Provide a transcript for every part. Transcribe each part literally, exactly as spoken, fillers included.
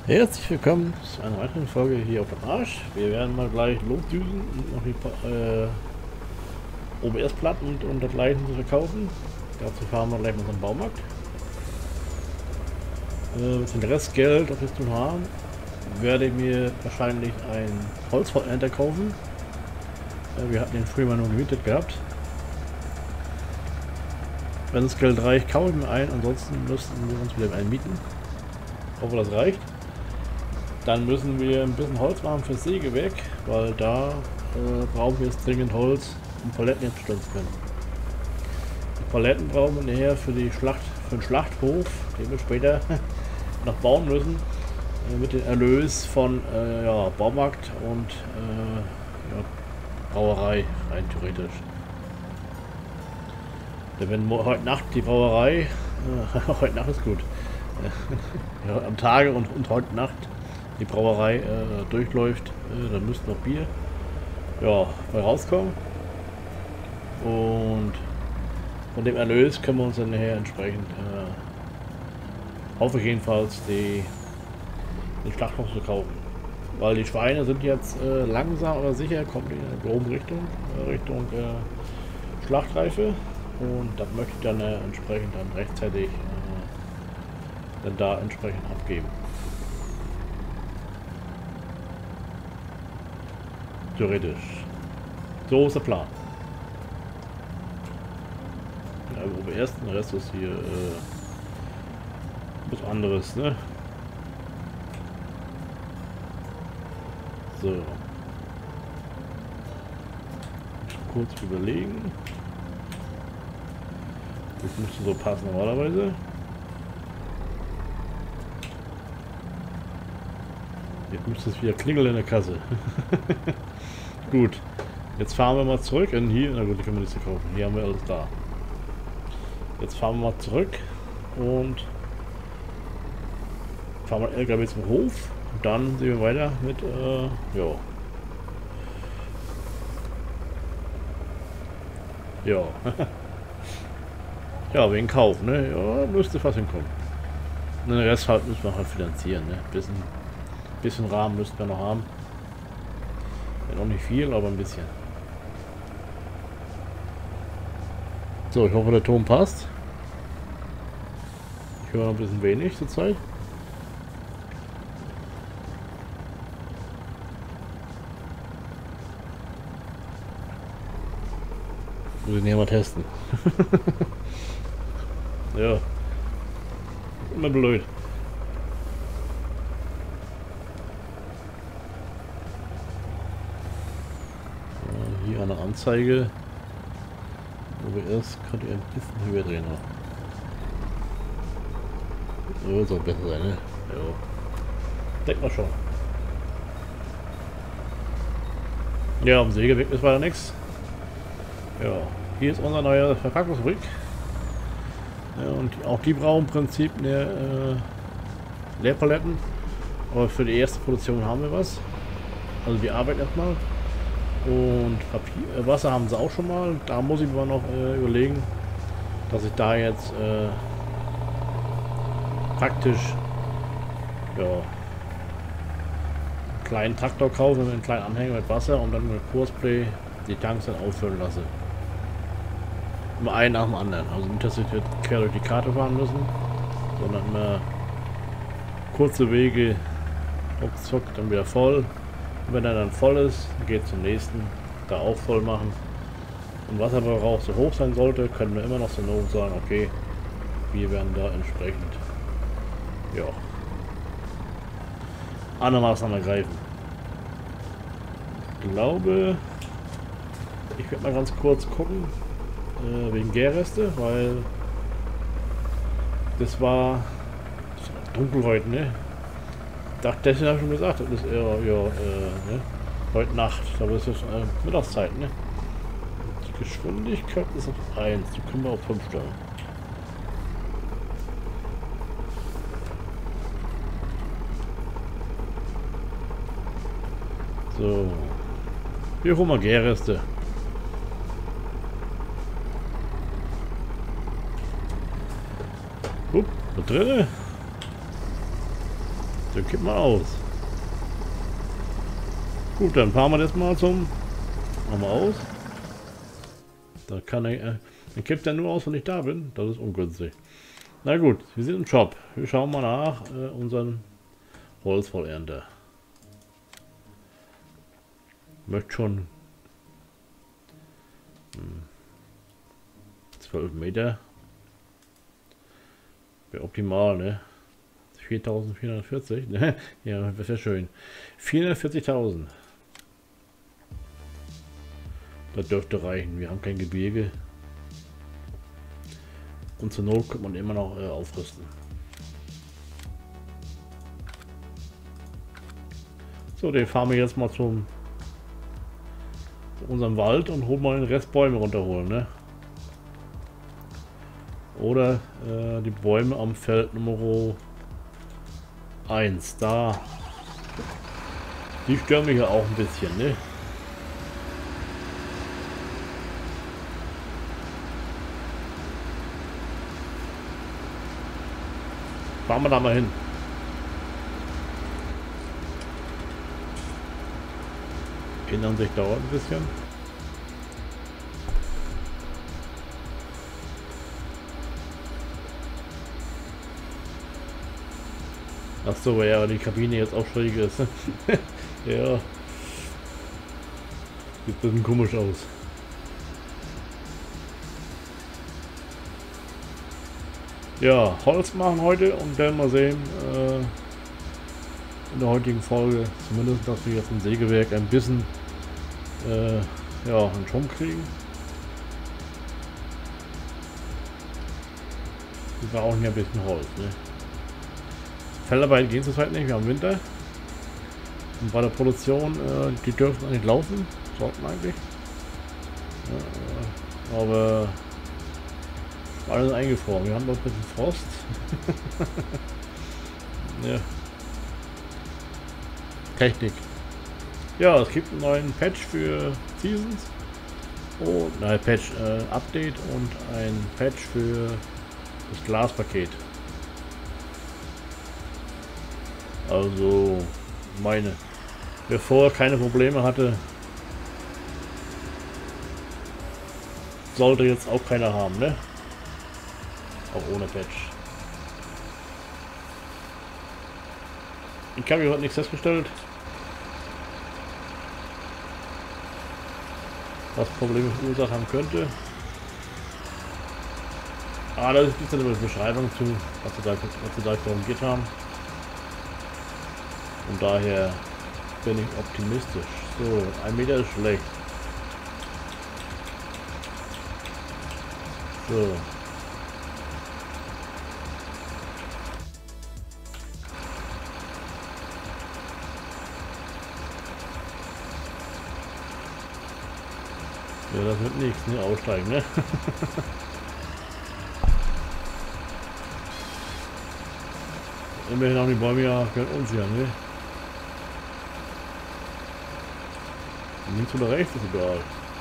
Herzlich willkommen zu einer weiteren Folge hier auf dem Arsch. Wir werden mal gleich losdüsen und noch die äh, O B S-Platten und, und dergleichen zu verkaufen. Dazu fahren wir gleich mal zum Baumarkt. Äh, mit dem Restgeld, das wir zu haben, werde ich mir wahrscheinlich ein Holzvorernter kaufen. Äh, wir hatten den früher mal nur gemietet gehabt. Wenn das Geld reicht, kaufe ich mir einen, ansonsten müssten wir uns wieder einen mieten. Ich hoffe, das reicht. Dann müssen wir ein bisschen Holz machen fürs Sägewerk, weil da äh, brauchen wir jetzt dringend Holz, um Paletten herstellen zu können. Die Paletten brauchen wir nachher für die Schlacht, für den Schlachthof, den wir später noch bauen müssen, äh, mit dem Erlös von äh, ja, Baumarkt und äh, ja, Brauerei, rein theoretisch. Denn wenn heute Nacht die Brauerei, äh, heute Nacht ist gut, ja, am Tage und, und heute Nacht die Brauerei äh, durchläuft, äh, dann müsste noch Bier ja, bei rauskommen. Und von dem Erlös können wir uns dann nachher entsprechend, äh, hoffe ich jedenfalls, die, den Schlachthof zu kaufen. Weil die Schweine sind jetzt äh, langsam aber sicher, kommen in eine grobe Richtung, äh, Richtung äh, Schlachtreife. Und das möchte ich dann äh, entsprechend dann rechtzeitig äh, dann da entsprechend abgeben. Theoretisch. So ist der Plan. Ja, wo wir erst den Rest ist hier äh, was anderes, ne? So. Kurz überlegen. Das müsste so passen normalerweise. Jetzt müsste es wieder klingeln in der Kasse. Gut. Jetzt fahren wir mal zurück in hier. Na gut, die können wir nicht so kaufen. Hier haben wir alles da. Jetzt fahren wir mal zurück und fahren wir L K W zum Hof. Und dann sehen wir weiter mit, äh, ja. Ja. Ja, wegen Kauf, ne? Ja, müsste fast hinkommen. Und den Rest halt müssen wir halt finanzieren, ne? Bisschen, bisschen Rahmen müssten wir noch haben. Ja, noch nicht viel, aber ein bisschen. So, ich hoffe, der Ton passt. Ich höre noch ein bisschen wenig zur Zeit. Muss ich näher mal testen. Ja. Immer blöd. Ja, hier eine Anzeige. O B S könnte ein bisschen höher drehen noch. So soll besser sein, ne? Ja. Denkt man schon. Ja, am Sägeweg ist weiter nichts. Ja, hier ist unser neuer Verpackungsfabrik. Ja, und auch die brauchen im Prinzip eine äh, Leerpaletten. Aber für die erste Produktion haben wir was. Also wir arbeiten erstmal. Und Papier, äh, Wasser haben sie auch schon mal. Da muss ich mir noch äh, überlegen, dass ich da jetzt äh, praktisch ja, einen kleinen Traktor kaufe mit einem kleinen Anhänger mit Wasser und dann mit Kursplay die Tanks dann auffüllen lasse. Immer einen nach dem anderen. Also nicht, dass wir quer durch die Karte fahren müssen, sondern immer kurze Wege, ruckzuck, dann wieder voll. Und wenn er dann voll ist, geht zum nächsten, da auch voll machen. Und Wasserverbrauch so hoch sein sollte, können wir immer noch so Not sagen, okay, wir werden da entsprechend ja andere Maßnahmen ergreifen. Ich glaube, ich werde mal ganz kurz gucken. Äh, wegen Gärreste, weil das war, das war dunkel heute, ne? Dachte, das habe ich schon gesagt, das ist eher, ja, äh, ne? Heute Nacht, da ist es äh, Mittagszeit, ne? Die Geschwindigkeit ist auf eins, die können wir auf fünf stellen. So. Hier holen wir Gärreste. Upp, da drin. Dann kipp mal aus. Gut, dann fahren wir das mal zum... Machen wir aus. Da kann er... Äh, dann kippt er nur aus, wenn ich da bin. Das ist ungünstig. Na gut, wir sind im Shop. Wir schauen mal nach äh, unseren Holzvollernter. Möchte schon... Hm, zwölf Meter. Wäre optimal, ne? viertausendvierhundertvierzig. Ja, das wäre schön. vierhundertvierzigtausend. Das dürfte reichen. Wir haben kein Gebirge. Und zur Not könnte man immer noch äh, aufrüsten. So, den fahren wir jetzt mal zum zu unserem Wald und holen mal den Rest Bäume runterholen, ne? Oder äh, die Bäume am Feld Nummer eins. Da. Die stören mich ja auch ein bisschen, ne? Fahren wir da mal hin. Ändern sich dauert ein bisschen. Ach so, ja, weil die Kabine jetzt auch schräg ist. Ja. Sieht ein bisschen komisch aus. Ja, Holz machen heute und dann mal sehen, äh, in der heutigen Folge, zumindest, dass wir jetzt im Sägewerk ein bisschen äh, ja, einen Schwung kriegen. Wir brauchen ja ein bisschen Holz, ne? Feldarbeit geht zurzeit nicht, wir haben Winter. Und bei der Produktion, äh, die dürfen nicht laufen, sollten eigentlich. Ja, aber alles eingefroren. Wir haben dort ein bisschen Frost. Ja. Technik. Ja, es gibt einen neuen Patch für Seasons. Oh, nein, Patch, äh, Update und ein Patch für das Glaspaket. Also, meine. Wer vorher keine Probleme hatte, sollte jetzt auch keiner haben, ne? Auch ohne Patch. Ich habe hier heute nichts festgestellt, was Probleme verursacht haben könnte. Ah, das ist dann eine Beschreibung zu, was wir da, was wir da korrigiert haben. Und daher bin ich optimistisch. So, ein Meter ist schlecht. So. Ja, das wird nichts, ne? Aussteigen, ne? Immerhin haben die Bäume ja gehört uns ja, ne? Links oder rechts ist egal.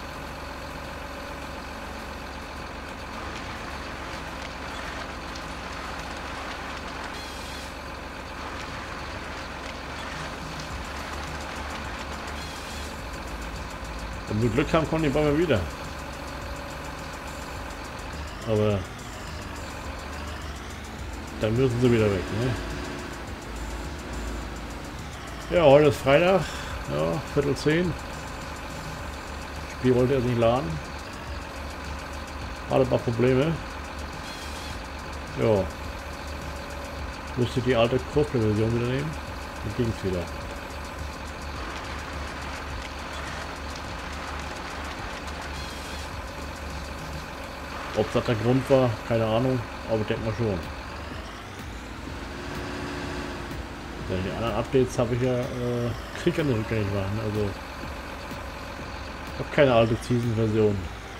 Wenn wir Glück haben, kommen die Bäume wieder. Aber dann müssen sie wieder weg, ne? Ja, heute ist Freitag, ja, Viertel zehn. Spiel wollte er nicht laden. Hatte ein paar Probleme. Ja. Musste die alte Crossplay-Version wieder nehmen. Dann ging es wieder. Ob das der Grund war, keine Ahnung, aber ich denke mal schon. Ja, die anderen Updates habe ich ja äh, Krieg an den rückgängig machen, also ich habe keine alte Season-Version.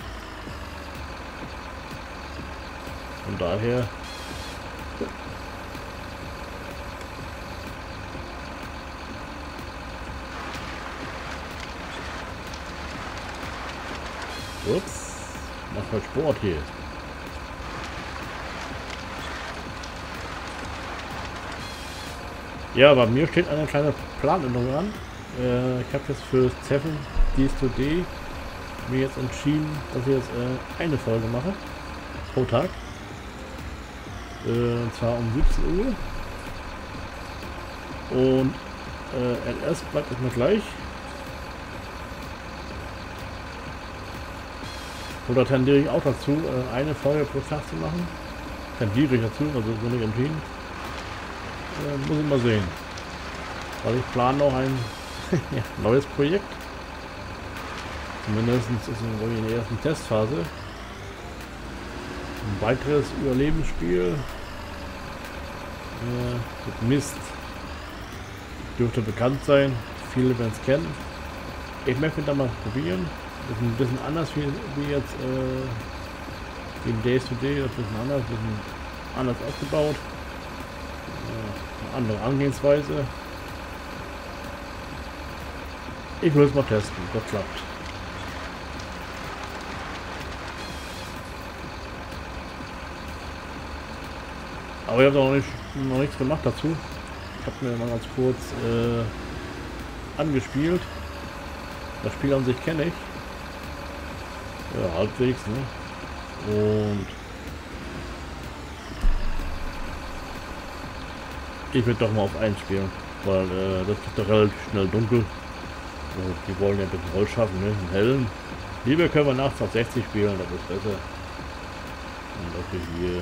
Von daher ups, mach mal Sport hier. Ja, bei mir steht eine kleine Planänderung an. Äh, ich habe jetzt für Seven Days to Day mir jetzt entschieden, dass ich jetzt äh, eine Folge mache pro Tag. Äh, und zwar um siebzehn Uhr. Und äh, L S bleibt erstmal gleich. Oder tendiere ich auch dazu, äh, eine Folge pro Tag zu machen. Tendiere ich dazu, also so nicht entschieden. Äh, muss ich mal sehen. Weil ich plane noch ein ja, neues Projekt. Zumindest ist es in der ersten Testphase. Ein weiteres Überlebensspiel. Äh, mit Mist. Dürfte bekannt sein. Viele werden es kennen. Ich möchte da mal probieren. Das ist ein bisschen anders wie, wie jetzt äh, wie im Days to Day. Das ist ein bisschen anders, ein bisschen anders aufgebaut. Äh, eine andere Angehensweise. Ich will es mal testen, das klappt. Aber ich habe noch, nicht, noch nichts gemacht dazu. Ich habe mir mal ganz kurz äh, angespielt. Das Spiel an sich kenne ich. Ja, halbwegs, ne? Und ich würde doch mal auf eins spielen, weil äh, das ist doch relativ schnell dunkel. Und die wollen ja ein bisschen Holz schaffen, ne? Im Hellen. Lieber können wir nachts auf sechzig spielen, das ist besser. Und das ist hier.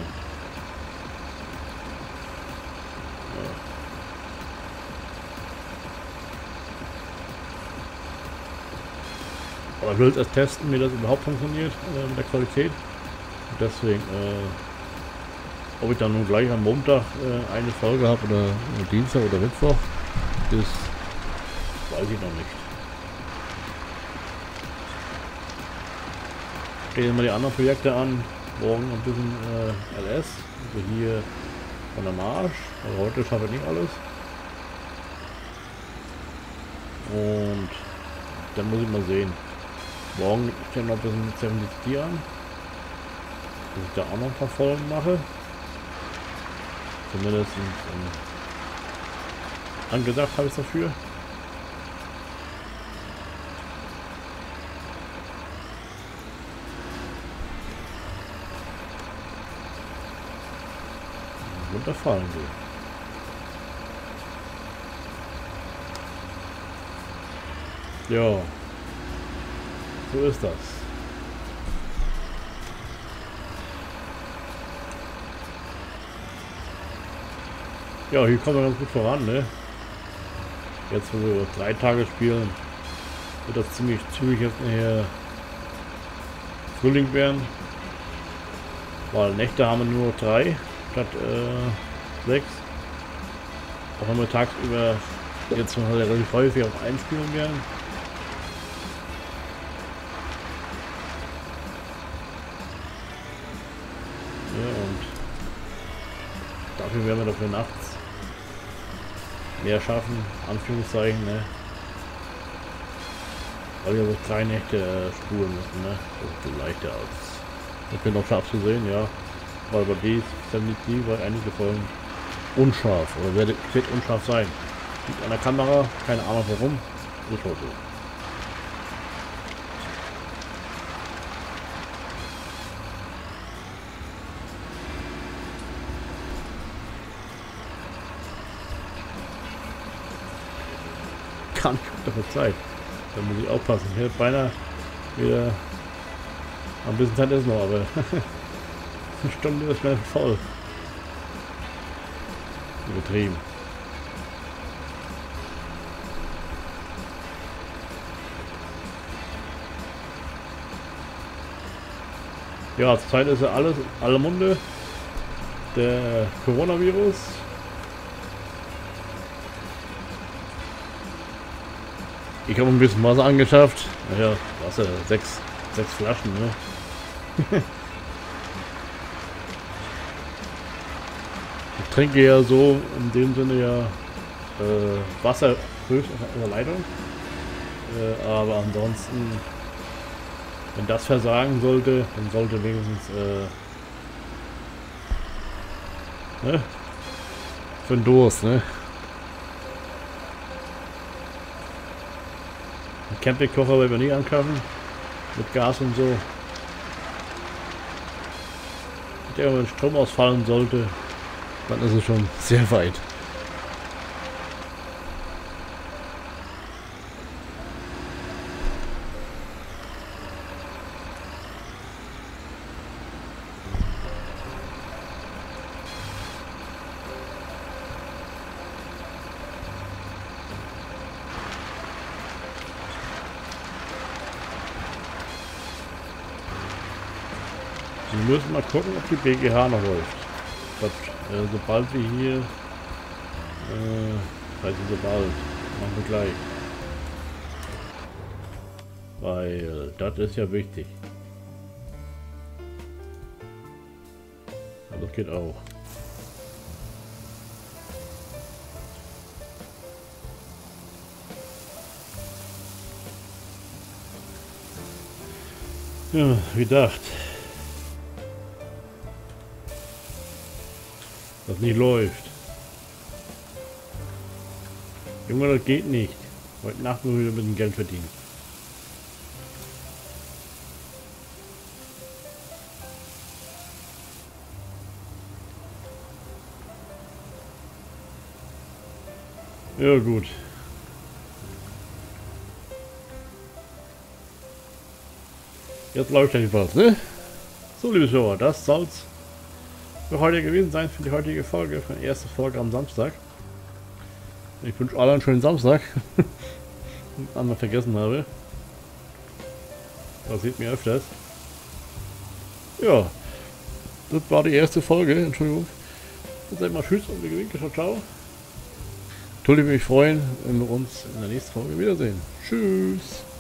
Aber ich will es erst testen, wie das überhaupt funktioniert äh, mit der Qualität. Und deswegen, äh, ob ich dann nun gleich am Montag äh, eine Folge habe oder äh, Dienstag oder Mittwoch, das weiß ich noch nicht. Gehen wir mal die anderen Projekte an. Morgen ein bisschen äh, L S, also hier von der Marsch. Also heute schaffe ich nicht alles. Und dann muss ich mal sehen. Morgen steht noch ein bisschen mit Seven Days to Day an. Dass ich da auch noch ein paar Folgen mache. Zumindest ähm, angedacht habe ich es dafür. Runterfallen will. Ja. So ist das. Ja, hier kommen wir ganz gut voran, ne? Jetzt, wo wir drei Tage spielen, wird das ziemlich zügig jetzt nachher Frühling werden. Weil Nächte haben wir nur noch drei statt äh, sechs. Auch wenn wir tagsüber jetzt noch relativ häufig auf eins spielen werden. Dafür werden wir dafür nachts mehr schaffen, Anführungszeichen, ne? Weil wir so drei Nächte äh, spuren müssen, ne? Das ist viel leichter als. Ich bin noch scharf zu sehen, ja. Weil bei die Seven Days war einige Folgen unscharf oder wird, wird unscharf sein. Liegt an der Kamera, keine Ahnung warum. Ist halt so. Gar nicht dafür Zeit. Da muss ich aufpassen. Ich hätte beinahe wieder ein bisschen Zeit ist noch, aber eine Stunde ist schnell voll. Übertrieben. Ja, zurzeit ist ja alles alle Munde. Der Coronavirus. Ich habe ein bisschen Wasser angeschafft. Naja, Wasser, sechs, sechs Flaschen, ne? Ich trinke ja so in dem Sinne ja äh, Wasser höchst aus der Leitung. Äh, aber ansonsten, wenn das versagen sollte, dann sollte wenigstens äh, ne? Für den Durst, ne? Campingkocher werden wir nie anschaffen. Mit Gas und so. Wenn irgendwann Strom ausfallen sollte, dann ist es schon sehr weit. Wir müssen mal gucken, ob die B G H noch läuft. Gott, äh, sobald wir hier, äh, also sobald, machen wir gleich. Weil das ist ja wichtig. Aber das geht auch. Ja, wie gedacht. Das nicht läuft. Junge, das geht nicht. Heute Nacht nur wieder mit dem Geld verdienen. Ja gut. Jetzt läuft jedenfalls, ne? So, liebe Hörer, das soll's für heute gewesen sein, für die heutige Folge, für die erste Folge am Samstag. Ich wünsche allen einen schönen Samstag. Einmal vergessen habe. Das sieht mir öfters. Ja, das war die erste Folge, Entschuldigung. Jetzt sag mal tschüss und wir gewinken, ciao, ciao. Ich würde mich freuen, wenn wir uns in der nächsten Folge wiedersehen. Tschüss.